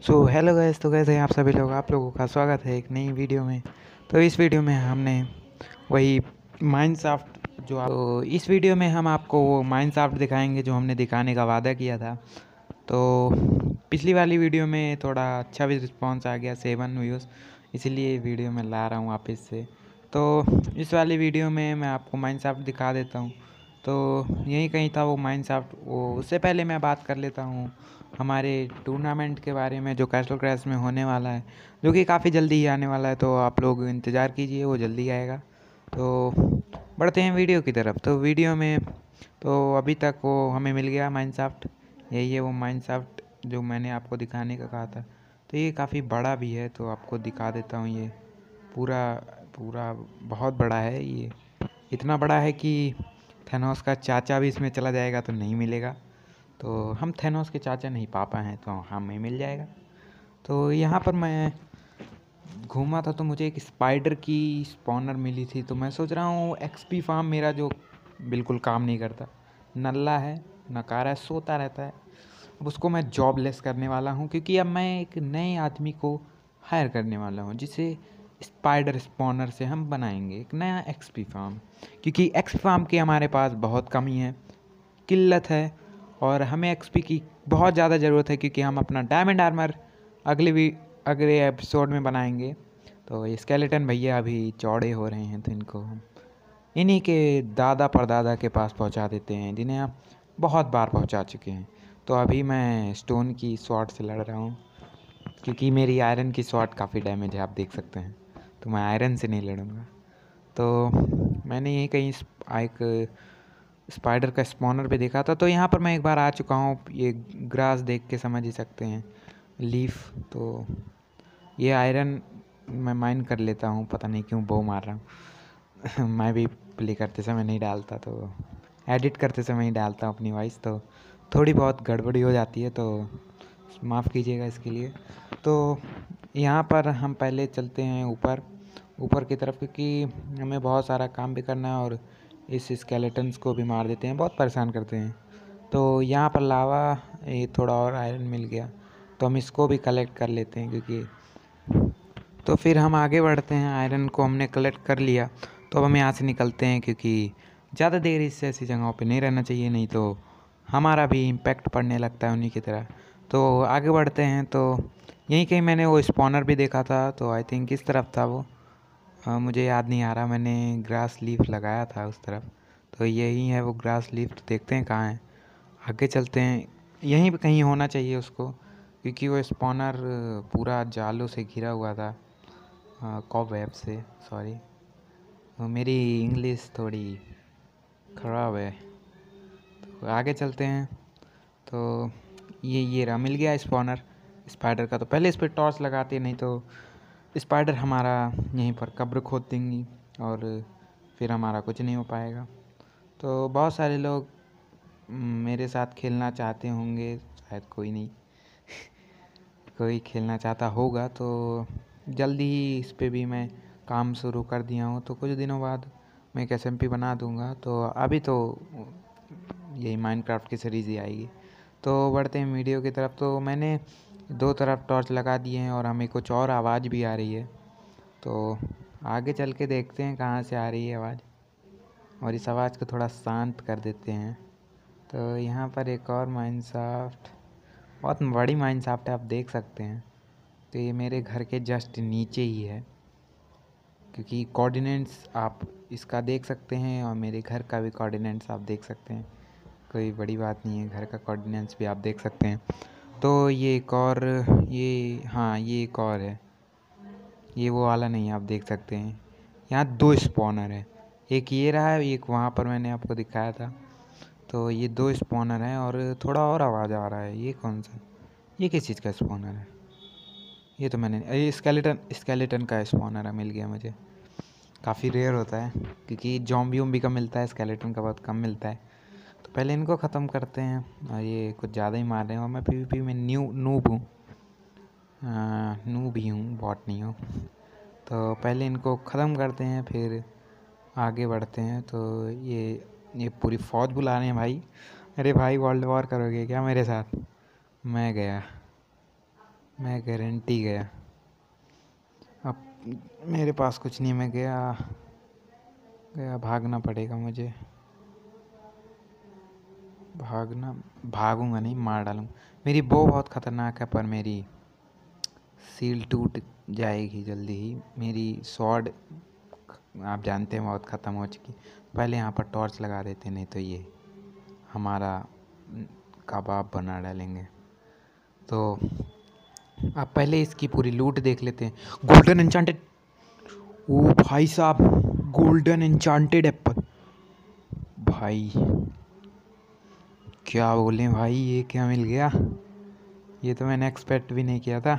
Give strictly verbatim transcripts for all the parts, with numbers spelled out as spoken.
So hello guys, तो कैसे हैं आप सभी लोग। आप लोगों का स्वागत है एक नई वीडियो में। तो इस वीडियो में हमने वही माइनक्राफ्ट जो आप तो इस वीडियो में हम आपको वो माइनक्राफ्ट दिखाएंगे जो हमने दिखाने का वादा किया था। तो पिछली वाली वीडियो में थोड़ा अच्छा भी रिस्पांस आ गया, सेवन व्यूज़, इसीलिए वीडियो में ला रहा हूँ वापस से। तो इस वाली वीडियो में मैं आपको माइनक्राफ्ट दिखा देता हूँ। तो यहीं कहीं था वो माइनक्राफ्ट। वो उससे पहले मैं बात कर लेता हूँ हमारे टूर्नामेंट के बारे में जो कैसल क्रैश में होने वाला है, जो कि काफ़ी जल्दी ही आने वाला है। तो आप लोग इंतज़ार कीजिए, वो जल्दी आएगा। तो बढ़ते हैं वीडियो की तरफ। तो वीडियो में तो अभी तक वो हमें मिल गया माइनक्राफ्ट। यही है वो माइनक्राफ्ट जो मैंने आपको दिखाने का कहा था। तो ये काफ़ी बड़ा भी है, तो आपको दिखा देता हूँ। ये पूरा पूरा बहुत बड़ा है। ये इतना बड़ा है कि थैनोस का चाचा भी इसमें चला जाएगा तो नहीं मिलेगा। तो हम थैनोस के चाचा नहीं, पापा हैं, तो हमें मिल जाएगा। तो यहाँ पर मैं घूमा था तो मुझे एक स्पाइडर की स्पॉनर मिली थी। तो मैं सोच रहा हूँ एक्सपी फार्म मेरा जो बिल्कुल काम नहीं करता, नल्ला है, नकारा है, सोता रहता है, अब उसको मैं जॉबलेस करने वाला हूँ। क्योंकि अब मैं एक नए आदमी को हायर करने वाला हूँ जिसे स्पाइडर स्पॉनर से हम बनाएंगे एक नया एक्सपी फार्म। क्योंकि एक्सपी फार्म की हमारे पास बहुत कमी है, किल्लत है, और हमें एक्सपी की बहुत ज़्यादा ज़रूरत है। क्योंकि हम अपना डायमंड आर्मर अगले भी अगले एपिसोड में बनाएंगे। तो ये स्केलेटन भैया अभी चौड़े हो रहे हैं, तो इनको हम इन्हीं के दादा परदादा के पास पहुंचा देते हैं, जिन्हें हम बहुत बार पहुंचा चुके हैं। तो अभी मैं स्टोन की स्वॉर्ड से लड़ रहा हूँ, क्योंकि मेरी आयरन की स्वॉर्ड काफ़ी डैमेज है, आप देख सकते हैं। तो मैं आयरन से नहीं लड़ूंगा। तो मैंने यही कहीं एक स्पाइडर का स्पॉनर पे देखा था। तो यहाँ पर मैं एक बार आ चुका हूँ। ये ग्रास देख के समझ ही सकते हैं, लीफ। तो ये आयरन मैं माइन कर लेता हूँ, पता नहीं क्यों बो मार रहा हूँ मैं भी प्ले करते समय नहीं डालता, तो एडिट करते समय ही डालता हूँ अपनी वॉइस। तो थोड़ी बहुत गड़बड़ी हो जाती है, तो माफ़ कीजिएगा इसके लिए। तो यहाँ पर हम पहले चलते हैं ऊपर ऊपर की तरफ, क्योंकि हमें बहुत सारा काम भी करना है और इस स्केलेटन्स को भी मार देते हैं, बहुत परेशान करते हैं। तो यहाँ पर लावा, ये थोड़ा और आयरन मिल गया, तो हम इसको भी कलेक्ट कर लेते हैं। क्योंकि तो फिर हम आगे बढ़ते हैं। आयरन को हमने कलेक्ट कर लिया, तो अब हम यहाँ से निकलते हैं, क्योंकि ज़्यादा देर इससे ऐसी जगहों पे नहीं रहना चाहिए, नहीं तो हमारा भी इम्पैक्ट पड़ने लगता है उन्हीं की तरह। तो आगे बढ़ते हैं। तो यहीं कहीं मैंने वो स्पॉनर भी देखा था, तो आई थिंक किस तरफ था वो, हाँ मुझे याद नहीं आ रहा। मैंने ग्रास लीफ लगाया था उस तरफ, तो यही है वो ग्रास लीफ। तो देखते हैं कहाँ है, आगे चलते हैं। यहीं पे कहीं होना चाहिए उसको, क्योंकि वो स्पॉनर पूरा जालों से घिरा हुआ था, कॉबवेब से। सॉरी, मेरी इंग्लिश थोड़ी ख़राब है। तो आगे चलते हैं। तो ये ये रहा, मिल गया स्पॉनर स्पाइडर का। तो पहले इस पर टॉर्च लगाते, नहीं तो स्पाइडर हमारा यहीं पर कब्र खोद देंगी और फिर हमारा कुछ नहीं हो पाएगा। तो बहुत सारे लोग मेरे साथ खेलना चाहते होंगे, शायद कोई नहीं कोई खेलना चाहता होगा। तो जल्दी ही इस पे भी मैं काम शुरू कर दिया हूँ, तो कुछ दिनों बाद मैं एक एसएमपी बना दूँगा। तो अभी तो यही माइनक्राफ्ट की सीरीज़ ही आएगी। तो बढ़ते हैं वीडियो की तरफ। तो मैंने दो तरफ टॉर्च लगा दिए हैं और हमें कुछ और आवाज़ भी आ रही है। तो आगे चल के देखते हैं कहाँ से आ रही है आवाज़, और इस आवाज़ को थोड़ा शांत कर देते हैं। तो यहाँ पर एक और माइनक्राफ्ट, बहुत बड़ी माइनक्राफ्ट है, आप देख सकते हैं। तो ये मेरे घर के जस्ट नीचे ही है, क्योंकि कोऑर्डिनेट्स आप इसका देख सकते हैं और मेरे घर का भी कोऑर्डिनेट्स आप देख सकते हैं। कोई बड़ी बात नहीं है, घर का कोऑर्डिनेट्स भी आप देख सकते हैं। तो ये एक और, ये हाँ ये एक और है, ये वो वाला नहीं है, आप देख सकते हैं। यहाँ दो स्पॉनर है, एक ये रहा है, एक वहाँ पर मैंने आपको दिखाया था। तो ये दो स्पॉनर हैं और थोड़ा और आवाज़ आ रहा है। ये कौन सा, ये किस चीज़ का स्पॉनर है? ये तो मैंने, ये स्केलेटन स्केलेटन का स्पॉनर है, मिल गया मुझे। काफ़ी रेयर होता है, क्योंकि जॉम्बी वॉम्बी का मिलता है, स्केलेटन का बहुत कम मिलता है। तो पहले इनको ख़त्म करते हैं, और ये कुछ ज़्यादा ही मार रहे हैं, और मैं पीवीपी में न्यू नूब हूँ, नूब ही हूँ, बॉट नहीं हूँ। तो पहले इनको ख़त्म करते हैं, फिर आगे बढ़ते हैं। तो ये ये पूरी फ़ौज बुला रहे हैं भाई। अरे भाई, वर्ल्ड वॉर करोगे क्या मेरे साथ? मैं गया। मैं गारंटी गया। अब मेरे पास कुछ नहीं, मैं गया गया भागना पड़ेगा मुझे। भागना भागूंगा नहीं, मार डालूंगा। मेरी बो बहुत ख़तरनाक है, पर मेरी सील टूट जाएगी जल्दी ही। मेरी स्वॉर्ड आप जानते हैं बहुत ख़त्म हो चुकी। पहले यहाँ पर टॉर्च लगा देते, नहीं तो ये हमारा कबाब बना डालेंगे। तो अब पहले इसकी पूरी लूट देख लेते हैं। गोल्डन एन्चांटेड, ओ भाई साहब, गोल्डन एन्चांटेड एप्पल। भाई क्या बोलें भाई, ये क्या मिल गया, ये तो मैंने एक्सपेक्ट भी नहीं किया था।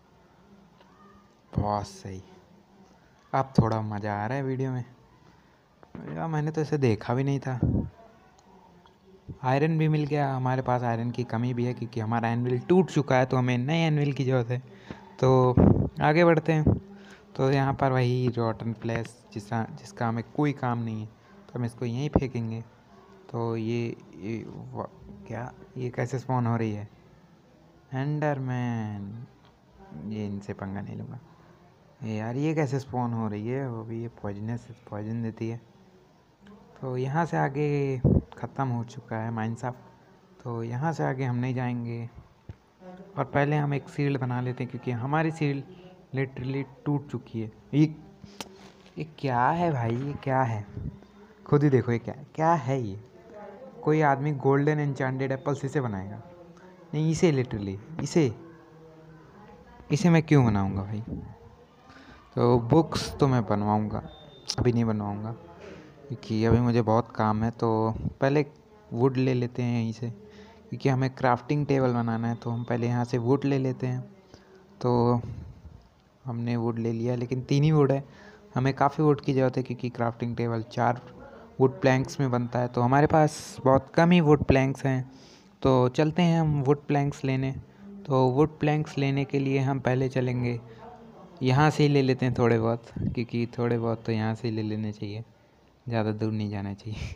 बहुत सही। अब थोड़ा मज़ा आ रहा है वीडियो में। यार मैंने तो इसे देखा भी नहीं था। आयरन भी मिल गया। हमारे पास आयरन की कमी भी है क्योंकि हमारा एनविल टूट चुका है, तो हमें नए एनविल की ज़रूरत है। तो आगे बढ़ते हैं। तो यहाँ पर वही रॉटन फ्लैश जिसका जिसका हमें कोई काम नहीं है, तो हम इसको यहीं फेंकेंगे। तो ये, ये क्या, ये कैसे स्पॉन हो रही है? एंडरमैन, ये इनसे पंगा नहीं लूँगा। ये यार ये कैसे स्पॉन हो रही है? वो भी ये पॉइजनस पॉइजन देती है। तो यहाँ से आगे ख़त्म हो चुका है माइनसाफ्ट, तो यहाँ से आगे हम नहीं जाएंगे। और पहले हम एक शील्ड बना लेते हैं क्योंकि हमारी शील्ड लिटरली टूट चुकी है। ये ये क्या है भाई, ये क्या है? खुद ही देखो, ये क्या क्या है? ये कोई आदमी गोल्डन एन्चांटेड एप्पल्स इसे बनाएगा? नहीं, इसे लिटरली इसे इसे मैं क्यों बनाऊंगा भाई? तो बुक्स तो मैं बनवाऊंगा, अभी नहीं बनवाऊंगा क्योंकि अभी मुझे बहुत काम है। तो पहले वुड ले लेते हैं यहीं से, क्योंकि हमें क्राफ्टिंग टेबल बनाना है। तो हम पहले यहाँ से वुड ले लेते हैं। तो हमने वुड ले लिया, लेकिन तीन ही वुड है, हमें काफ़ी वुड की ज़रूरत है क्योंकि क्राफ्टिंग टेबल चार वुड प्लैंक्स में बनता है। तो हमारे पास बहुत कम ही वुड प्लैंक्स हैं, तो चलते हैं हम वुड प्लैंक्स लेने। तो वुड प्लैंक्स लेने के लिए हम पहले चलेंगे, यहाँ से ही ले लेते हैं थोड़े बहुत, क्योंकि थोड़े बहुत तो यहाँ से ही ले लेने चाहिए, ज़्यादा दूर नहीं जाना चाहिए।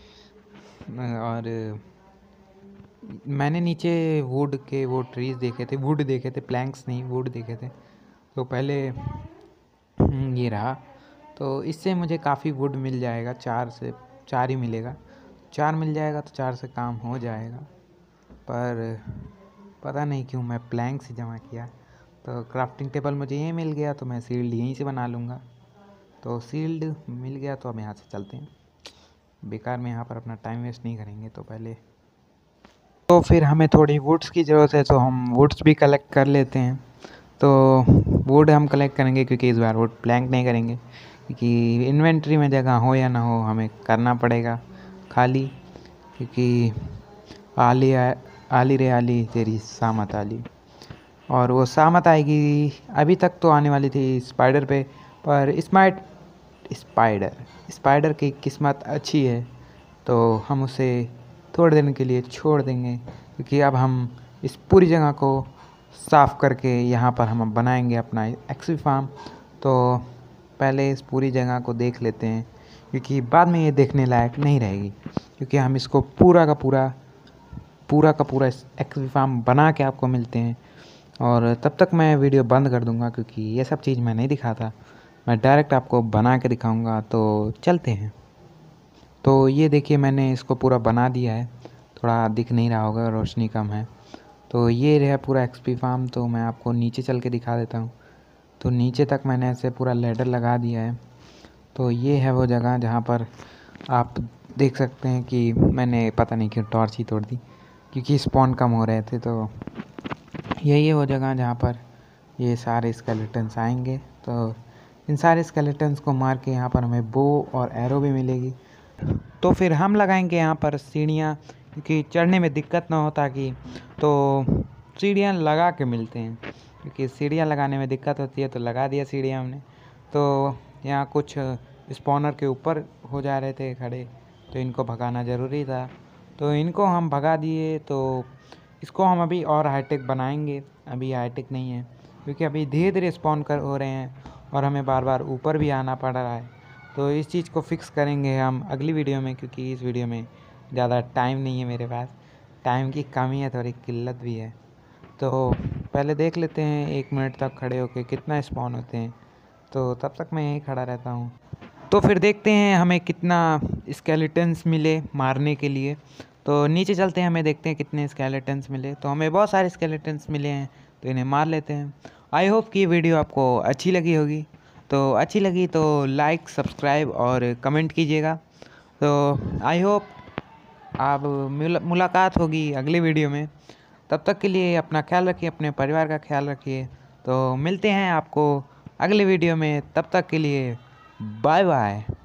और मैंने नीचे वुड के वो ट्रीज़ देखे थे, वुड देखे थे, प्लैंक्स नहीं वुड देखे थे। तो पहले ये रहा, तो इससे मुझे काफ़ी वुड मिल जाएगा, चार से चार ही मिलेगा। चार मिल जाएगा तो चार से काम हो जाएगा, पर पता नहीं क्यों मैं प्लैंक्स ही जमा किया। तो क्राफ्टिंग टेबल मुझे यहीं मिल गया, तो मैं सील्ड यहीं से बना लूँगा। तो सील्ड मिल गया, तो अब यहाँ से चलते हैं। बेकार में यहाँ पर अपना टाइम वेस्ट नहीं करेंगे। तो पहले तो फिर हमें थोड़ी वुड्स की ज़रूरत है, तो हम वुड्स भी कलेक्ट कर लेते हैं। तो वुड हम कलेक्ट करेंगे क्योंकि इस बार वुड प्लैंक नहीं करेंगे, क्योंकि इन्वेंट्री में जगह हो या ना हो हमें करना पड़ेगा खाली, क्योंकि आली आली रे आली तेरी सामत आली, और वो सामत आएगी। अभी तक तो आने वाली थी स्पाइडर पे, पर स्मार्ट स्पाइडर स्पाइडर की किस्मत अच्छी है, तो हम उसे थोड़े दिन के लिए छोड़ देंगे, क्योंकि अब हम इस पूरी जगह को साफ़ करके यहाँ पर हम बनाएंगे अपना एक्सपी फार्म। तो पहले इस पूरी जगह को देख लेते हैं, क्योंकि बाद में ये देखने लायक नहीं रहेगी, क्योंकि हम इसको पूरा का पूरा पूरा का पूरा एक्सपी फार्म बना के आपको मिलते हैं। और तब तक मैं वीडियो बंद कर दूंगा, क्योंकि ये सब चीज़ मैं नहीं दिखाता, मैं डायरेक्ट आपको बना के दिखाऊंगा। तो चलते हैं। तो ये देखिए, मैंने इसको पूरा बना दिया है, थोड़ा दिख नहीं रहा होगा, रोशनी कम है। तो ये रहा पूरा एक्सपी फार्म। तो मैं आपको नीचे चल के दिखा देता हूँ। तो नीचे तक मैंने ऐसे पूरा लैडर लगा दिया है। तो ये है वो जगह जहाँ पर आप देख सकते हैं कि मैंने पता नहीं क्यों टॉर्च ही तोड़ दी, क्योंकि स्पॉन कम हो रहे थे। तो यही है वो जगह जहाँ पर ये सारे स्केलेटन्स आएंगे। तो इन सारे स्केलेटन्स को मार के यहाँ पर हमें बो और एरो भी मिलेगी। तो फिर हम लगाएंगे यहाँ पर सीढ़ियाँ, क्योंकि चढ़ने में दिक्कत ना हो, ताकि तो सीढ़ियाँ लगा के मिलते हैं, क्योंकि सीढ़ियाँ लगाने में दिक्कत होती है। तो लगा दिया सीढ़ियाँ हमने। तो यहाँ कुछ स्पॉनर के ऊपर हो जा रहे थे खड़े, तो इनको भगाना ज़रूरी था, तो इनको हम भगा दिए। तो इसको हम अभी और हाईटेक बनाएंगे, अभी हाईटेक नहीं है, क्योंकि अभी धीरे धीरे स्पॉन कर हो रहे हैं और हमें बार बार ऊपर भी आना पड़ रहा है। तो इस चीज़ को फिक्स करेंगे हम अगली वीडियो में, क्योंकि इस वीडियो में ज़्यादा टाइम नहीं है मेरे पास, टाइम की कमी है, थोड़ी किल्लत भी है। तो पहले देख लेते हैं एक मिनट तक खड़े होके कितना स्पॉन होते हैं। तो तब तक मैं यहीं खड़ा रहता हूँ। तो फिर देखते हैं हमें कितना स्केलेटन्स मिले मारने के लिए। तो नीचे चलते हैं, हमें देखते हैं कितने स्केलेटन्स मिले। तो हमें बहुत सारे स्केलेटन्स मिले हैं, तो इन्हें मार लेते हैं। आई होप कि ये वीडियो आपको अच्छी लगी होगी। तो अच्छी लगी तो लाइक, सब्सक्राइब और कमेंट कीजिएगा। तो आई होप आप मुलाकात होगी अगले वीडियो में। तब तक के लिए अपना ख्याल रखिए, अपने परिवार का ख्याल रखिए। तो मिलते हैं आपको अगले वीडियो में, तब तक के लिए बाय बाय।